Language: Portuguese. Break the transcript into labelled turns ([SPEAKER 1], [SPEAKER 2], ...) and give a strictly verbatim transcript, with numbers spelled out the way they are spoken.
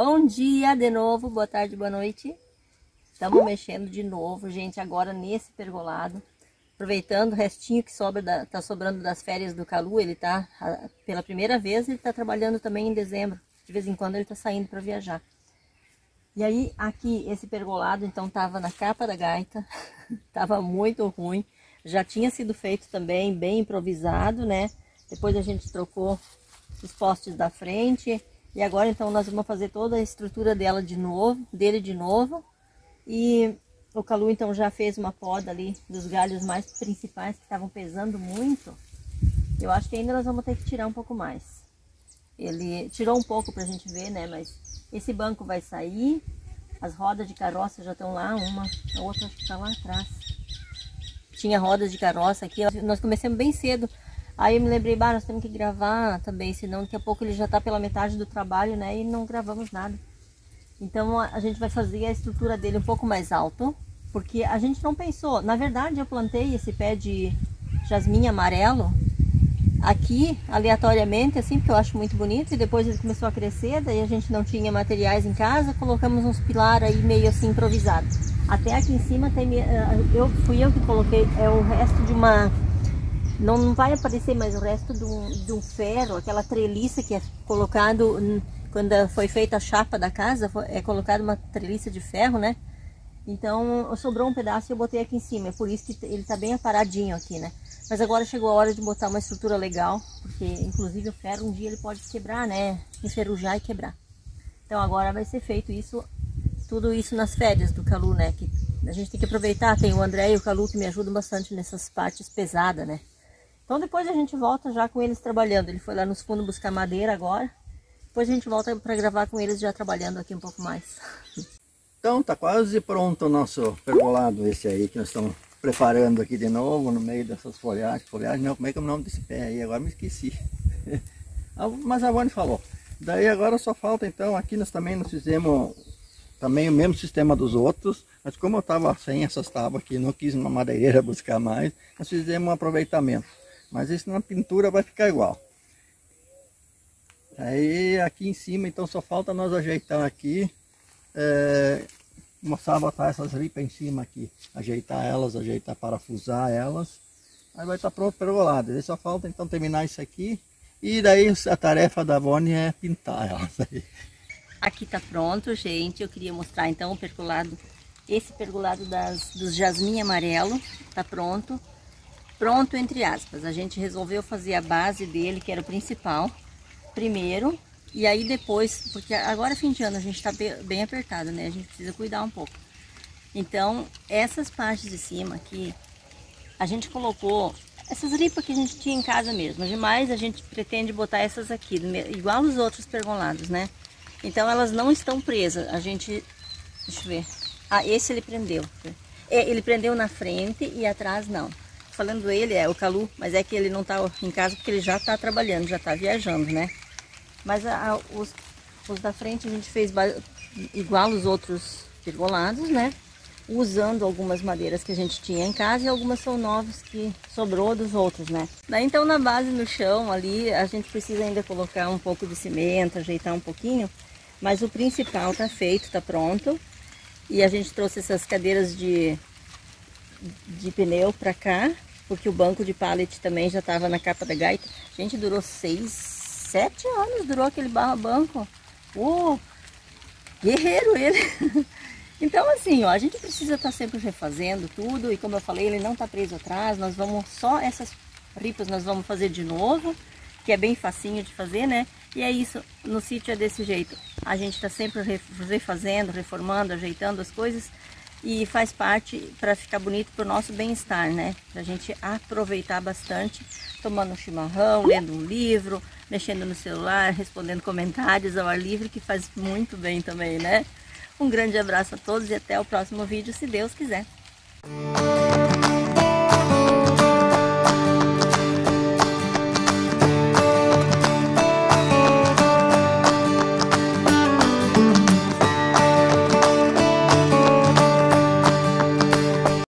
[SPEAKER 1] Bom dia de novo, boa tarde, boa noite. Estamos mexendo de novo, gente, agora nesse pergolado. Aproveitando o restinho que sobra da, tá sobrando das férias do Calu, ele tá, pela primeira vez, ele tá trabalhando também em dezembro. De vez em quando ele tá saindo para viajar. E aí, aqui, esse pergolado, então, tava na capa da gaita, tava muito ruim. Já tinha sido feito também, bem improvisado, né? Depois a gente trocou os postes da frente. E agora, então, nós vamos fazer toda a estrutura dela de novo, dele de novo. E o Calu, então, já fez uma poda ali dos galhos mais principais que estavam pesando muito. Eu acho que ainda nós vamos ter que tirar um pouco mais. Ele tirou um pouco pra gente ver, né? Mas esse banco vai sair. As rodas de carroça já estão lá, uma, a outra acho que tá lá atrás. Tinha rodas de carroça aqui, nós começamos bem cedo. Aí eu me lembrei, bah, nós temos que gravar também, senão daqui a pouco ele já tá pela metade do trabalho, né? E não gravamos nada. Então a gente vai fazer a estrutura dele um pouco mais alto, porque a gente não pensou. Na verdade, eu plantei esse pé de jasmim amarelo aqui, aleatoriamente, assim, porque eu acho muito bonito. E depois ele começou a crescer, daí a gente não tinha materiais em casa, colocamos uns pilares aí meio assim improvisados. Até aqui em cima tem, eu, fui eu que coloquei, é o resto de uma... Não, não vai aparecer mais o resto de um, de um ferro, aquela treliça que é colocado, quando foi feita a chapa da casa, é colocado uma treliça de ferro, né? Então sobrou um pedaço e eu botei aqui em cima, é por isso que ele tá bem aparadinho aqui, né? Mas agora chegou a hora de botar uma estrutura legal, porque inclusive o ferro um dia ele pode quebrar, né? Enferrujar e quebrar. Então agora vai ser feito isso, tudo isso nas férias do Calu, né? Que a gente tem que aproveitar, tem o André e o Calu que me ajudam bastante nessas partes pesadas, né? Então depois a gente volta já com eles trabalhando. Ele foi lá nos fundos buscar madeira agora. Depois a gente volta para gravar com eles já trabalhando aqui um pouco mais.
[SPEAKER 2] Então tá quase pronto o nosso pergolado esse aí que nós estamos preparando aqui de novo no meio dessas folhagens. Folhagem não, como é que é o nome desse pé aí? Agora me esqueci. Mas a Vânia falou. Daí agora só falta então, aqui nós também nós fizemos também o mesmo sistema dos outros. Mas como eu estava sem essas tábuas aqui, não quis uma madeireira buscar mais, nós fizemos um aproveitamento. Mas isso na pintura vai ficar igual. Aí aqui em cima então só falta nós ajeitar aqui. É, começar a botar essas ripas em cima aqui. Ajeitar elas, ajeitar, parafusar elas. Aí vai estar pronto o pergolado. Aí só falta então terminar isso aqui. E daí a tarefa da Vânia é pintar elas aí.
[SPEAKER 1] Aqui tá pronto, gente. Eu queria mostrar então o pergolado. Esse pergolado das, dos jasmim amarelo. Tá pronto. Pronto, entre aspas, a gente resolveu fazer a base dele, que era o principal, primeiro, e aí depois, porque agora fim de ano a gente está bem apertado, né? A gente precisa cuidar um pouco. Então, essas partes de cima aqui, a gente colocou essas ripas que a gente tinha em casa mesmo, demais a gente pretende botar essas aqui, igual os outros pergolados, né? Então, elas não estão presas, a gente, deixa eu ver, ah, esse ele prendeu, ele prendeu na frente e atrás não. Falando ele, é o Calu, mas é que ele não está em casa porque ele já está trabalhando, já está viajando, né? Mas a, a, os, os da frente a gente fez igual os outros pergolados, né? Usando algumas madeiras que a gente tinha em casa e algumas são novas que sobrou dos outros, né? Daí então na base, no chão ali, a gente precisa ainda colocar um pouco de cimento, ajeitar um pouquinho. Mas o principal tá feito, tá pronto. E a gente trouxe essas cadeiras de... de pneu para cá, porque o banco de pallet também já estava na capa da gaita. Gente, durou seis, sete anos, durou aquele banco. Uh, guerreiro ele. Então assim, ó, a gente precisa estar tá sempre refazendo tudo, e como eu falei, ele não está preso atrás. Nós vamos, só essas ripas nós vamos fazer de novo, que é bem facinho de fazer, né? E é isso, no sítio é desse jeito. A gente está sempre refazendo, reformando, ajeitando as coisas. E faz parte para ficar bonito para o nosso bem-estar, né? Para a gente aproveitar bastante, tomando um chimarrão, lendo um livro, mexendo no celular, respondendo comentários ao ar livre, que faz muito bem também, né? Um grande abraço a todos e até o próximo vídeo, se Deus quiser.